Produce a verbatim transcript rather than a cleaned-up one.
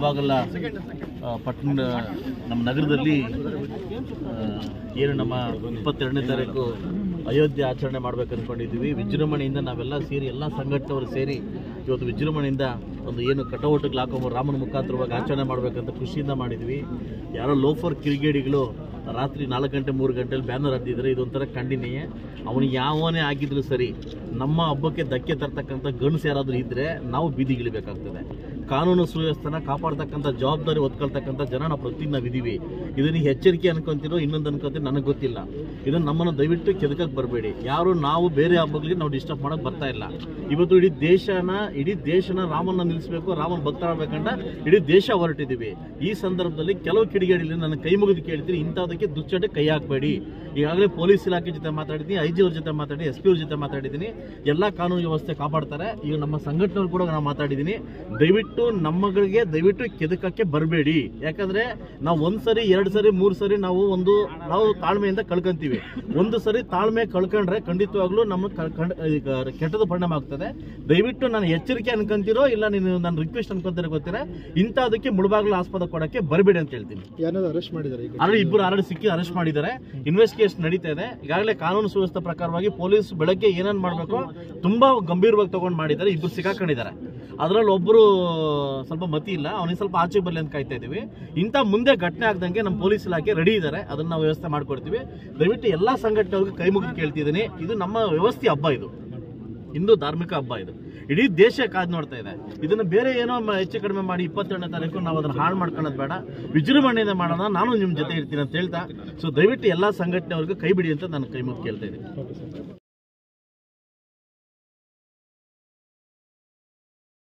ಮುಳಬಾಗಲ ಪಟ್ಟಣ ನಮ್ಮ ನಗರದಲ್ಲಿ ಏನು ನಮ್ಮ ಇಪ್ಪತ್ತೆರಡನೇ ತಾರೀಕು ಅಯೋಧ್ಯೆ ಆಚರಣೆ ಮಾಡ್ಬೇಕು ಅಂದ್ಕೊಂಡಿದ್ದೀವಿ. ವಿಜೃಂಭಣೆಯಿಂದ ನಾವೆಲ್ಲ ಸೇರಿ ಎಲ್ಲ ಸಂಘಟನೆಯವರು ಸೇರಿ ಇವತ್ತು ವಿಜೃಂಭಣೆಯಿಂದ ಒಂದು ಏನು ಕಟೌಟ್ಗೆ ಹಾಕೊಂಬ ರಾಮನ ಮುಖಾಂತರವಾಗಿ ಆಚರಣೆ ಮಾಡಬೇಕಂತ ಖುಷಿಯಿಂದ ಮಾಡಿದ್ವಿ. ಯಾರೋ ಲೋಫರ್ ಕಿರಿಗೇಡಿಗಳು ರಾತ್ರಿ ನಾಲ್ಕು ಗಂಟೆ ಮೂರು ಗಂಟೆಲಿ ಬ್ಯಾನರ್ ಹತ್ತಿದ್ರೆ ಇದೊಂಥರ ಖಂಡನೀಯ. ಅವನಿಗೆ ಯಾವನೇ ಆಗಿದ್ರು ಸರಿ, ನಮ್ಮ ಹಬ್ಬಕ್ಕೆ ಧಕ್ಕೆ ತರ್ತಕ್ಕಂಥ ಗಂಡಸು ಯಾರಾದರೂ ಇದ್ದರೆ ನಾವು ಬೀದಿಗಿಳಿಬೇಕಾಗ್ತದೆ. ಕಾನೂನು ಸುವ್ಯವಸ್ಥೆನ ಕಾಪಾಡ್ತಕ್ಕಂಥ ಜವಾಬ್ದಾರಿ ಹೊತ್ಕೊಳ್ತಕ್ಕಂಥ ಜನ ನಾವು ಪ್ರತಿದಿನ ನಾವಿದ್ದೀವಿ. ಇದನ್ನು ಎಚ್ಚರಿಕೆ ಅನ್ಕೊಂತೀರೋ ಇನ್ನೊಂದು ಅನ್ಕೊಂತೀರೋ ನನಗೆ ಗೊತ್ತಿಲ್ಲ. ಇದನ್ನು ನಮ್ಮನ್ನು ದಯವಿಟ್ಟು ಕೆದಕಕ್ಕೆ ಬರಬೇಡಿ. ಯಾರು ನಾವು ಬೇರೆ ಹಬ್ಬಗಳಿಗೆ ನಾವು ಡಿಸ್ಟರ್ಬ್ ಮಾಡೋಕ್ಕೆ ಬರ್ತಾ ಇಲ್ಲ. ಇವತ್ತು ಇಡೀ ದೇಶನ ಇಡೀ ದೇಶನ ರಾಮನ್ನ ನಿಲ್ಲಿಸಬೇಕು, ರಾಮನ ಭಕ್ತರಾಗಬೇಕಂತ ಇಡೀ ದೇಶ ಹೊರಟಿದ್ದೀವಿ. ಈ ಸಂದರ್ಭದಲ್ಲಿ ಕೆಲವು ಕಿಡಿಗೇಡಿಲಿ ನನ್ನ ಕೈ ಮುಗಿದು ಕೇಳ್ತೀನಿ, ಇಂಥದಕ್ಕೆ ದುಶ್ಚಟೆ ಕೈ ಹಾಕಬೇಡಿ. ಈಗಾಗಲೇ ಪೊಲೀಸ್ ಇಲಾಖೆ ಜೊತೆ ಮಾತಾಡಿದ್ದೀನಿ, ಐ ಜಿ ಅವ್ರ ಜೊತೆ ಮಾತಾಡಿ, ಎಸ್ ಪಿ ಅವ್ರ ಜೊತೆ ಮಾತಾಡಿದ್ದೀನಿ. ಎಲ್ಲ ಕಾನೂನು ವ್ಯವಸ್ಥೆ ಕಾಪಾಡ್ತಾರೆ. ಈಗ ನಮ್ಮ ಸಂಘಟನೆಯವರು ಕೂಡ ನಾನು ಮಾತಾಡಿದ್ದೀನಿ. ದಯವಿಟ್ಟು ನಮ್ಮಗಳಿಗೆ ದಯವಿಟ್ಟು ಕೆದಕಕ್ಕೆ ಬರಬೇಡಿ. ಯಾಕಂದ್ರೆ ನಾವು ಒಂದ್ ಸರಿ ಎರಡು ಸರಿ ಮೂರು ಸರಿ ನಾವು ಒಂದು ನಾವು ತಾಳ್ಮೆಯಿಂದ ಕಳ್ಕೊಂತೀವಿ. ಒಂದು ಸರಿ ತಾಳ್ಮೆ ಕಳ್ಕೊಂಡ್ರೆ ಖಂಡಿತವಾಗ್ಲೂ ನಮ್ಮ ಕೆಟ್ಟದ ಪರಿಣಾಮ ಆಗ್ತದೆ. ದಯವಿಟ್ಟು ನಾನು ಎಚ್ಚರಿಕೆ ಅನ್ಕೊಂತೀರೋ ಇಲ್ಲ ನೀನು ನನ್ನ ರಿಕ್ವೆಸ್ಟ್ ಅನ್ಕೊಂತೀರೋ ಗೊತ್ತಿರ, ಇಂಥದಕ್ಕೆ ಮುಳಬಾಗಿಲು ಆಸ್ಪದ ಕೊಡಕ್ಕೆ ಬರಬೇಡಿ ಅಂತ ಹೇಳ್ತೀನಿ. ಅರೆಸ್ಟ್ ಮಾಡಿದ್ದಾರೆ, ಆಲ್ರೆಡಿ ಇಬ್ಬರು ಆಲ್ರೆಡಿ ಸಿಕ್ಕಿ ಅರೆಸ್ಟ್ ಮಾಡಿದ್ದಾರೆ. ಇನ್ವೆಸ್ಟಿಗೇಷನ್ ನಡೀತಾ ಇದೆ. ಈಗಾಗಲೇ ಕಾನೂನು ಸುವ್ಯವಸ್ಥೆ ಪ್ರಕಾರವಾಗಿ ಪೊಲೀಸ್ ಬೆಳಗ್ಗೆ ಏನೇನು ಮಾಡಬೇಕು ತುಂಬಾ ಗಂಭೀರವಾಗಿ ತಗೊಂಡು ಮಾಡಿದ್ದಾರೆ. ಇಬ್ಬರು ಸಿಕ್ಕಾಕೊಂಡಿದ್ದಾರೆ. ಅದರಲ್ಲಿ ಒಬ್ಬರು ಸ್ವಲ್ಪ ಮತಿ ಇಲ್ಲ, ಅವನಿಗೆ ಸ್ವಲ್ಪ ಆಚೆ ಬರಲಿ ಅಂತ ಕಾಯ್ತಾ ಇದ್ದೀವಿ. ಇಂಥ ಮುಂದೆ ಘಟನೆ ಆಗದಂಗೆ ನಮ್ಮ ಪೊಲೀಸ್ ಇಲಾಖೆ ರೆಡಿ ಇದ್ದಾರೆ. ಅದನ್ನ ನಾವು ವ್ಯವಸ್ಥೆ ಮಾಡ್ಕೊಡ್ತೀವಿ. ದಯವಿಟ್ಟು ಎಲ್ಲಾ ಸಂಘಟನೆಗಳಿಗೆ ಕೈ ಮುಗಿದು ಕೇಳ್ತಿದ್ದೀನಿ, ಇದು ನಮ್ಮ ವ್ಯವಸ್ಥೆ ಹಬ್ಬ, ಇದು ಹಿಂದೂ ಧಾರ್ಮಿಕ ಹಬ್ಬ, ಇದು ಇಡೀ ದೇಶ ಕಾದು ನೋಡ್ತಾ ಇದೆ. ಇದನ್ನ ಬೇರೆ ಏನೋ ಹೆಚ್ಚು ಕಡಿಮೆ ಮಾಡಿ ಇಪ್ಪತ್ತೆರಡನೇ ತಾರೀಕು ನಾವು ಅದನ್ನ ಹಾಳು ಮಾಡ್ಕೊಳ್ಳೋದು ಬೇಡ, ವಿಜೃಂಭಣೆಯಿಂದ ಮಾಡೋಣ. ನಾನು ನಿಮ್ಮ ಜೊತೆ ಇರ್ತೀನಿ ಅಂತ ಹೇಳ್ತಾ, ಸೊ ದಯವಿಟ್ಟು ಎಲ್ಲಾ ಸಂಘಟನೆಯವ್ರಿಗೆ ಕೈ ಬಿಡಿ ಅಂತ ನಾನು ಕೈ ಮುಗಿದು ಕೇಳ್ತಾ ಇದ್ದೀನಿ.